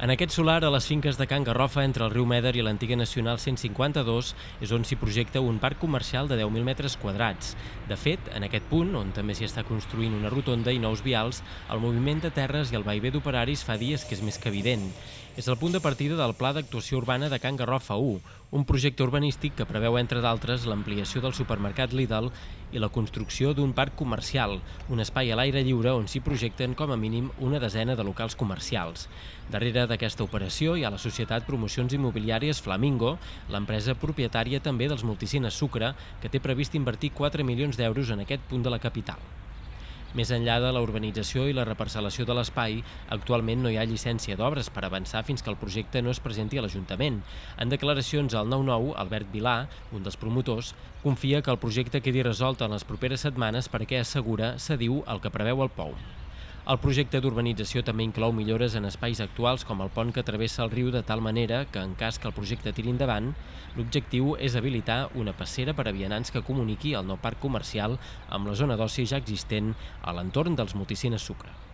En aquest solar, a les finques de Can Garrofa, entre el riu Mèder i l'antiga Nacional 152, és on s'hi projecta un parc comercial de 10.000 metres quadrats. De fet, en aquest punt, on també s'hi està construint una rotonda i nous vials, el moviment de terres i el vaivé d'operaris fa dies que és més que evident. És el punt de partida del Pla d'Actuació Urbana de Can Garrofa 1, un projecte urbanístic que preveu, entre d'altres, l'ampliació del supermercat Lidl i la construcció d'un parc comercial, un espai a l'aire lliure on s'hi projecten com a mínim una desena de locals comercials. Darrere d'aquesta operació hi ha la societat Promocions Immobiliàries Flamingo, l'empresa propietària també dels multicines Sucre, que té previst invertir 4 milions d'euros en aquest punt de la capital. Més enllà de la urbanització i la reparcel·lació de l'espai, actualment no hi ha llicència d'obres per avançar fins que el projecte no es presenti a l'Ajuntament. En declaracions al 9-9, Albert Vilà, un dels promotors, confia que el projecte quedi resolt en les properes setmanes perquè assegura s'adiu al que preveu el POU. El projecte d'urbanització també inclou millores en espais actuals com el pont que travessa el riu de tal manera que, en cas que el projecte tiri endavant, l'objectiu és habilitar una passera per a vianants que comuniqui el nou parc comercial amb la zona d'oci ja existent a l'entorn dels multicines Sucre.